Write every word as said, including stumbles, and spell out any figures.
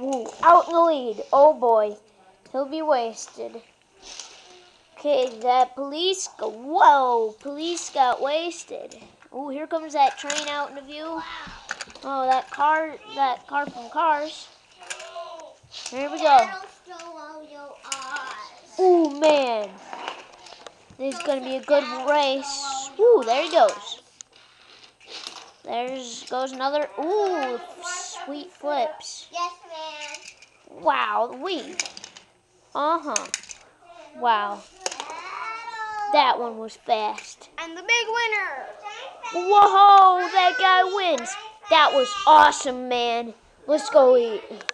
Ooh, out in the lead. Oh boy. He'll be wasted. Okay, that police, go, whoa, police got wasted. Oh, here comes that train out in the view. Oh, that car, that car from Cars. Here we go. Oh man, this is gonna be a good race. Ooh, there he goes. There's goes another. Ooh, sweet flips. Yes, man. Wow, we. Uh huh. Wow. That one was fast. And the big winner. Whoa, that guy wins. That was awesome, man. Let's go eat.